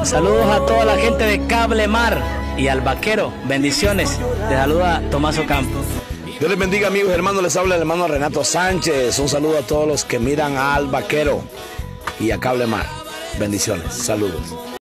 Saludos a toda la gente de Cable Mar y al Vaquero. Bendiciones. Te saluda Tomás Ocampo. Dios les bendiga, amigos y hermanos. Les habla el hermano Renato Sánchez. Un saludo a todos los que miran al Vaquero y a Cable Mar. Bendiciones. Saludos.